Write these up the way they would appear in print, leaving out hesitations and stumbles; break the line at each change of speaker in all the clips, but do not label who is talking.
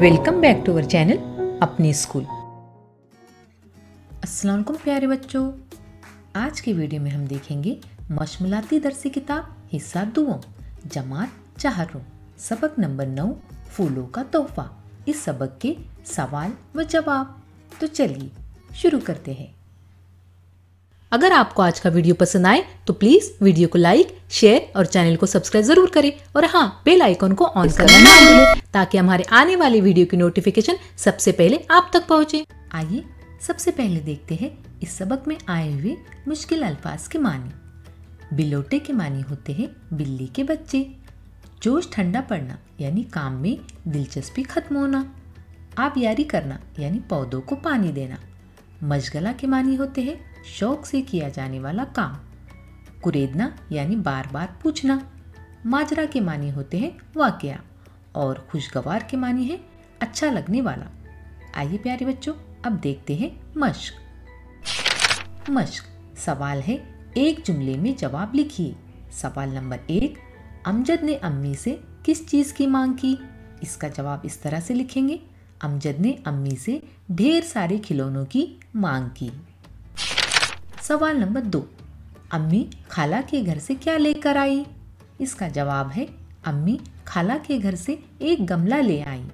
Welcome back to our channel अपनी school. अस्सलाम वालेकुम प्यारे बच्चों, आज के वीडियो में हम देखेंगे मशमुलाती दरसी किताब हिस्सा 2 जमात 4 सबक नंबर 9 फूलों का तोहफा। इस सबक के सवाल व जवाब। तो चलिए शुरू करते हैं। अगर आपको आज का वीडियो पसंद आए तो प्लीज वीडियो को लाइक, शेयर और चैनल को सब्सक्राइब जरूर करें और हाँ, बेल आइकन को ऑन करना ना भूलें ताकि हमारे आने वाले वीडियो की नोटिफिकेशन सबसे पहले आप तक पहुंचे। आइए सबसे पहले देखते हैं इस सबक में आए हुए मुश्किल अल्फाज के मानी। बिलोटे के मानी होते हैं बिल्ली के बच्चे। जोश ठंडा पड़ना यानी काम में दिलचस्पी खत्म होना। आबियारी करना यानी पौधों को पानी देना। मशगला के मानी होते हैं शौक से किया जाने वाला काम। कुरेदना यानी बार बार पूछना। माजरा के मानी होते हैं वाकया और खुशगवार के मानी है अच्छा लगने वाला। आइए प्यारे बच्चों, अब देखते हैं मश्क। मश्क सवाल है, एक जुमले में जवाब लिखिए। सवाल नंबर 1, अमजद ने अम्मी से किस चीज की मांग की? इसका जवाब इस तरह से लिखेंगे, अमजद ने अम्मी से ढेर सारे खिलौनों की मांग की। सवाल नंबर 2, अम्मी खाला के घर से क्या लेकर आई? इसका जवाब है, अम्मी खाला के घर से एक गमला ले आई।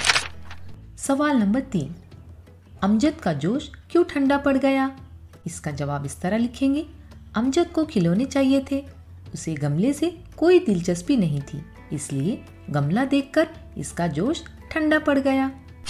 सवाल नंबर 3, अमजद का जोश क्यों ठंडा पड़ गया? इसका जवाब इस तरह लिखेंगे, अमजद को खिलौने चाहिए थे, उसे गमले से कोई दिलचस्पी नहीं थी, इसलिए गमला देखकर इसका जोश ठंडा पड़ गया।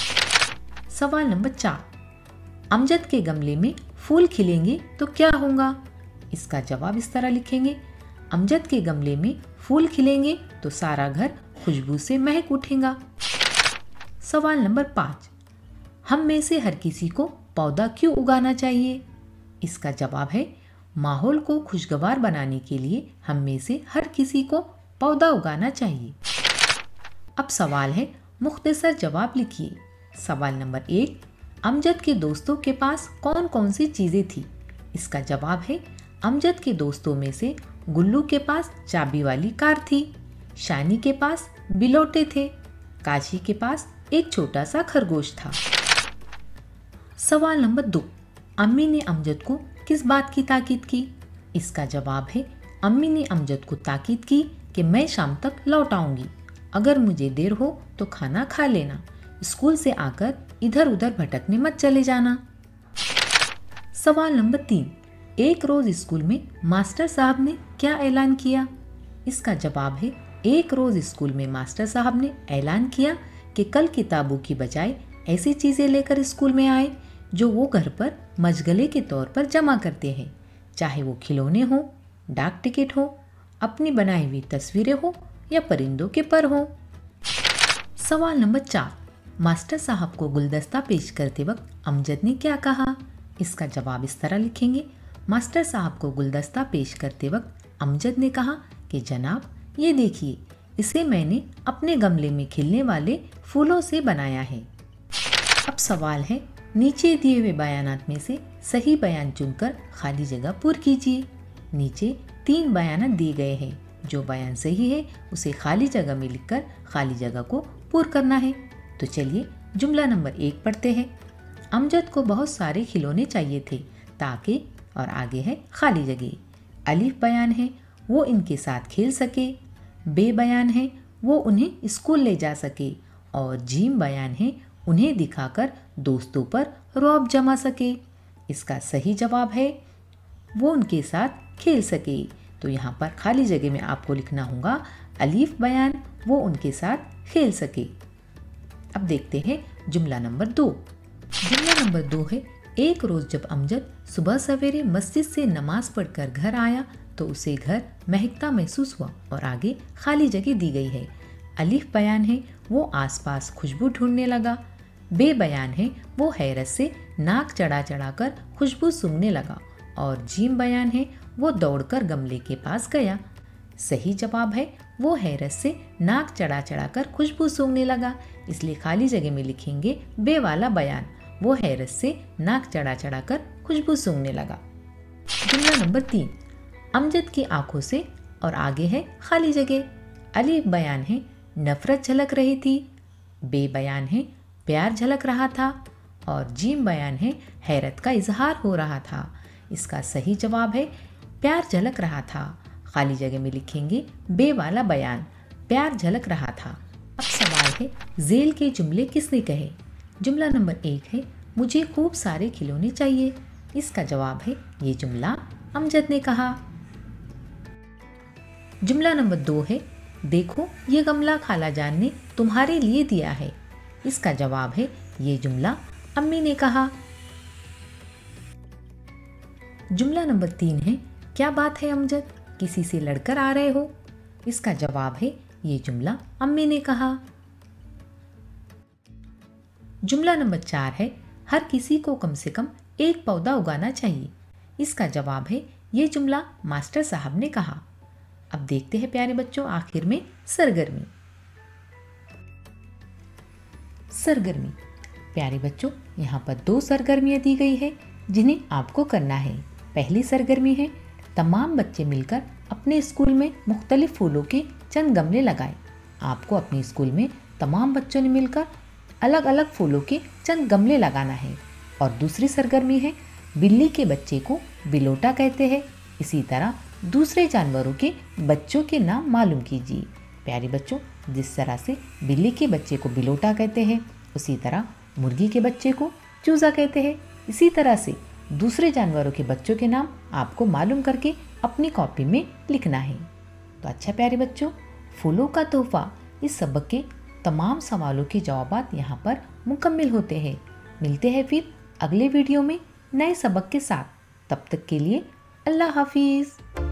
सवाल नंबर 4, अमजद के गमले में फूल खिलेंगे तो क्या होगा? इसका जवाब इस तरह लिखेंगे, अमजद के गमले में फूल खिलेंगे तो सारा घर खुशबू से महक उठेगा। सवाल नंबर 5, हम में से हर किसी को पौधा क्यों उगाना चाहिए? इसका जवाब है, माहौल को खुशगवार बनाने के लिए हम में से हर किसी को पौधा उगाना चाहिए। अब सवाल है, मुख्तसर जवाब लिखिए। सवाल नंबर 1, अमजद के दोस्तों के पास कौन कौन सी चीज़ें थी? इसका जवाब है, अमजद के दोस्तों में से गुल्लू के पास चाबी वाली कार थी, शानी के पास बिलोटे थे, काशी के पास एक छोटा सा खरगोश था। सवाल नंबर 2, अम्मी ने अमजद को किस बात की ताकीद की? इसका जवाब है, अम्मी ने अमजद को ताकीद की कि मैं शाम तक लौट आऊंगी, अगर मुझे देर हो तो खाना खा लेना, स्कूल से आकर इधर उधर भटकने मत चले जाना। सवाल नंबर 3, एक रोज स्कूल में मास्टर साहब ने क्या ऐलान किया? इसका जवाब है, एक रोज स्कूल में मास्टर साहब ने ऐलान किया कि कल किताबों की बजाय ऐसी चीजें लेकर स्कूल में आए जो वो घर पर मशगले के तौर पर जमा करते हैं, चाहे वो खिलौने हो, डाक टिकट हो, अपनी बनाई हुई तस्वीरें हो या परिंदों के पर हो। सवाल नंबर 4, मास्टर साहब को गुलदस्ता पेश करते वक्त अमजद ने क्या कहा? इसका जवाब इस तरह लिखेंगे, मास्टर साहब को गुलदस्ता पेश करते वक्त अमजद ने कहा कि जनाब ये देखिए, इसे मैंने अपने गमले में खिलने वाले फूलों से बनाया है। अब सवाल है, नीचे दिए हुए बयानात में से सही बयान चुनकर खाली जगह पूर कीजिए। नीचे 3 बयानात दिए गए हैं, जो बयान सही है उसे खाली जगह में लिखकर खाली जगह को पूर करना है। तो चलिए जुमला नंबर 1 पढ़ते हैं। अमजद को बहुत सारे खिलौने चाहिए थे ताकि, और आगे है खाली जगह। अलिफ बयान है वो इनके साथ खेल सके, बे बयान है वो उन्हें स्कूल ले जा सके, और जीम बयान है उन्हें दिखाकर दोस्तों पर रौब जमा सके। इसका सही जवाब है वो उनके साथ खेल सके। तो यहाँ पर खाली जगह में आपको लिखना होगा अलिफ बयान वो उनके साथ खेल सके। अब देखते हैं जुमला नंबर 2। जुमला नंबर 2 है, एक रोज जब अमजद सुबह सवेरे मस्जिद से नमाज पढ़कर घर आया तो उसे घर महकता महसूस हुआ, और आगे खाली जगह दी गई है। अलिफ बयान है वो आसपास खुशबू ढूंढने लगा, बे बयान है वो हैरत से नाक चढ़ा चढ़ा कर खुशबू सूंघने लगा, और जीम बयान है वो दौड़कर गमले के पास गया। सही जवाब है वो हैरत से नाक चढ़ा चढ़ा कर खुशबू सूंघने लगा, इसलिए खाली जगह में लिखेंगे बे वाला बयान, वो हैरत से नाक चढ़ा चढ़ा कर खुशबू सूंघने लगा। जुमला नंबर 3, अमजद की आंखों से, और आगे है खाली जगह। अलिफ बयान है नफरत झलक रही थी, बे बयान है प्यार झलक रहा था और जीम बयान है हैरत का इजहार हो रहा था। इसका सही जवाब है प्यार झलक रहा था। खाली जगह में लिखेंगे बे वाला बयान, प्यार झलक रहा था। अब सवाल है जेल के जुमले किसने कहे। जुमला नंबर 1 है मुझे खूब सारे खिलौने चाहिए। इसका जवाब है ये जुमला अमजद ने कहा। जुमला नंबर 2 है देखो ये गमला खाला जान ने तुम्हारे लिए दिया है। इसका जवाब है ये जुमला अम्मी ने कहा। जुमला नंबर 3 है क्या बात है अमजद, किसी से लड़कर आ रहे हो। इसका जवाब है ये जुमला अम्मी ने कहा। जुमला नंबर 4 है हर किसी को कम से कम एक पौधा उगाना चाहिए। इसका जवाब है ये जुमला मास्टर साहब ने कहा। अब देखते हैं प्यारे बच्चों आखिर में सरगर्मी। सरगर्मी प्यारे बच्चों यहाँ पर 2 सरगर्मियाँ दी गई है जिन्हें आपको करना है। पहली सरगर्मी है तमाम बच्चे मिलकर अपने स्कूल में मुख्तलिफ फूलों के चंद गमले लगाएं। आपको अपने स्कूल में तमाम बच्चों ने मिलकर अलग अलग फूलों के चंद गमले लगाना है। और दूसरी सरगर्मी है बिल्ली के बच्चे को बिलोटा कहते हैं, इसी तरह दूसरे जानवरों के बच्चों के नाम मालूम कीजिए। प्यारे बच्चों जिस तरह से बिल्ली के बच्चे को बिलोटा कहते हैं उसी तरह मुर्गी के बच्चे को चूजा कहते हैं। इसी तरह से दूसरे जानवरों के बच्चों के नाम आपको मालूम करके अपनी कॉपी में लिखना है। तो अच्छा प्यारे बच्चों फूलों का तोहफा इस सबक के तमाम सवालों के जवाब यहाँ पर मुकम्मल होते हैं। मिलते हैं फिर अगले वीडियो में नए सबक के साथ। तब तक के लिए अल्लाह हाफिज़।